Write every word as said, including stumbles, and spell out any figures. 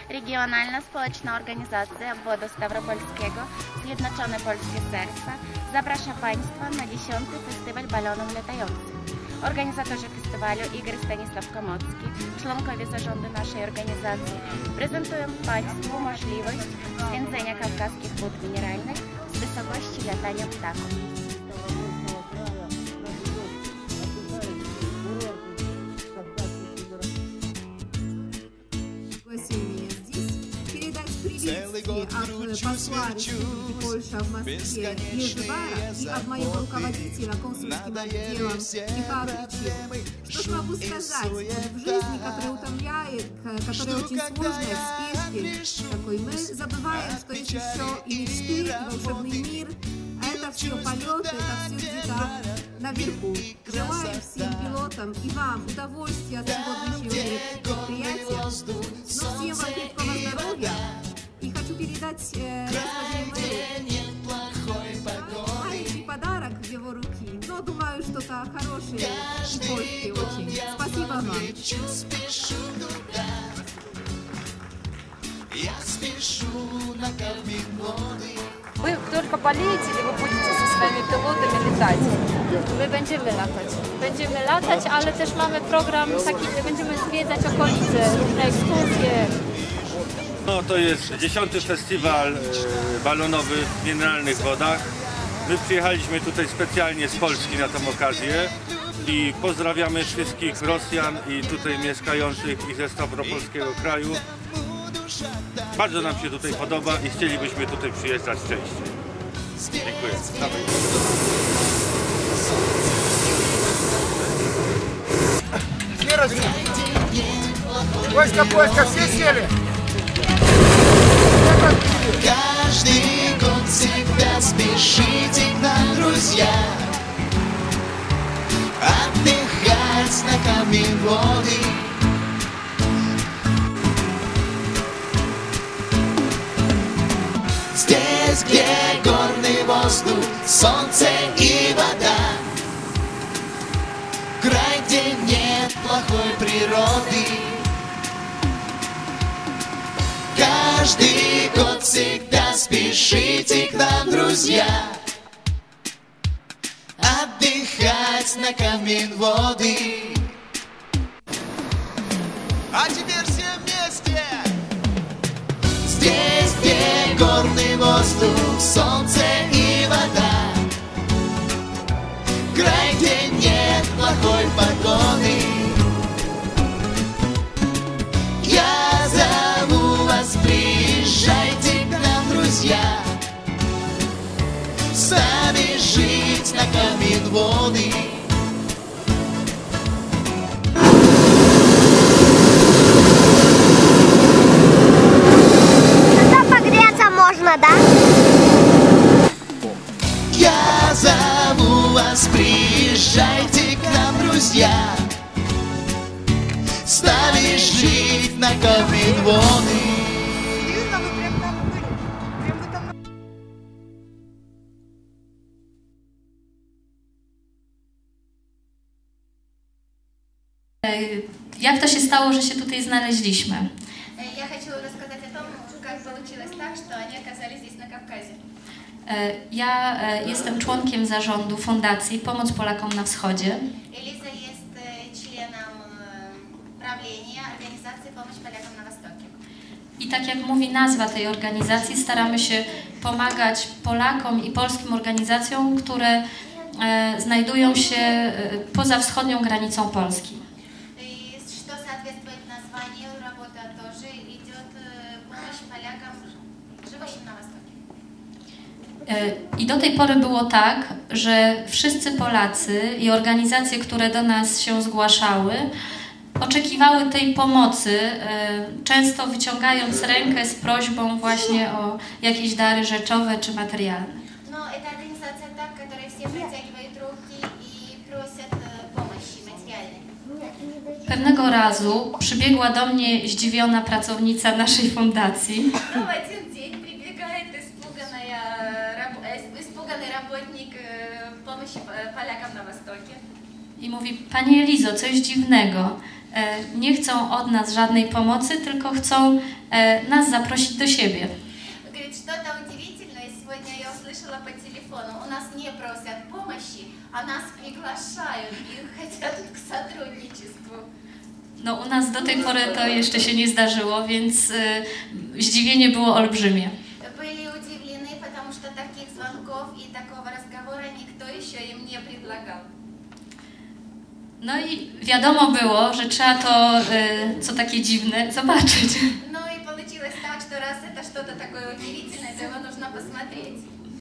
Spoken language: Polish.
Regionalna Społeczna Organizacja Obwodu Stavropolskiego Zjednoczone Polskie Serca zaprasza Państwa na dziesiąty Festiwal Balonów Latających. Organizatorzy festiwalu Igor Stanisław Komocki, członkowie zarządu naszej organizacji, prezentują Państwu możliwość zwiększenia kawkaskich wód mineralnych z wysokości latania ptaków. От посла Республики Польша в Москве Ежбара и от моего руководителя консульским отделом Михаила. Что ж могу сказать, в жизни, которая утомляет, которая очень сложная, в спешке такой, мы забываем, что есть еще и мечты, и волшебный мир, а это все полеты, это все где-то наверху. Желаем всем пилотам и вам удовольствия от сегодняшнего мероприятия, но всем вам крепкого здоровья. И хочу передать э, господину мэру маленький подарок в его руки, но думаю, что-то хорошее и польское очень. Спасибо вам. Вы только полетите или вы будете со swoimi pilotami latać? My będziemy latać. Będziemy latać, ale też mamy program taki, będziemy zwiedzać okolice, różne ekskursje. No, to jest dziesiąty festiwal balonowy w mineralnych wodach. My przyjechaliśmy tutaj specjalnie z Polski na tę okazję i pozdrawiamy wszystkich Rosjan i tutaj mieszkających i ze Stavropolskiego kraju. Bardzo nam się tutaj podoba i chcielibyśmy tutaj przyjeżdżać częściej. Dziękuję. Польска, Польска, все сели? Каждый год всегда спешите к нам, друзья, отдыхать на камень-воды. Здесь, где горный воздух, солнце и вода, край, где нет плохой природы. Каждый год всегда спешите к нам, друзья, отдыхать на камень-воды. А теперь все вместе! Здесь, где горный воздух, солнце и вода, край, где нет плохой погоды. Я зову вас, приезжайте к нам, друзья, с нами жить на камень-воды. Тогда погреться можно, да? Я зову вас, приезжайте к нам, друзья, с нами жить на камень-воды. Jak to się stało, że się tutaj znaleźliśmy? Я хочу рассказать о том, как получилось так, что они оказались здесь на Кавказе. Ja jestem członkiem zarządu Fundacji Pomoc Polakom na Wschodzie. Элиза jest членом правления организации Помощь Полякам на Востоке. I tak jak mówi nazwa tej organizacji, staramy się pomagać Polakom i polskim organizacjom, które znajdują się poza wschodnią granicą Polski. I do tej pory było tak, że wszyscy Polacy i organizacje, które do nas się zgłaszały, oczekiwały tej pomocy, często wyciągając rękę z prośbą właśnie o jakieś dary rzeczowe czy materialne. No, to organizacja ta, która wszyscy wyciągają ręki i proszą pomocy materialnej. Pewnego razu przybiegła do mnie zdziwiona pracownica naszej fundacji. Pomocy Polakom na Wostokie. I mówi: Pani Elizo, coś dziwnego. nie chcą od nas żadnej pomocy, tylko chcą nas zaprosić do siebie. Говорит, что-то удивительное сегодня я услышала по телефону. У нас не просят помощи, а нас приглашают и хотят к сотрудничеству. No u nas do tej pory to jeszcze się nie zdarzyło, więc y, zdziwienie było olbrzymie. Были удивлены, потому что таких звонков и такого разговора никто еще им не предлагал. No i wiadomo było, że trzeba to, y, co takie dziwne, zobaczyć. Ну и получилось так, что раз это что-то такое удивительное, то его нужно посмотреть.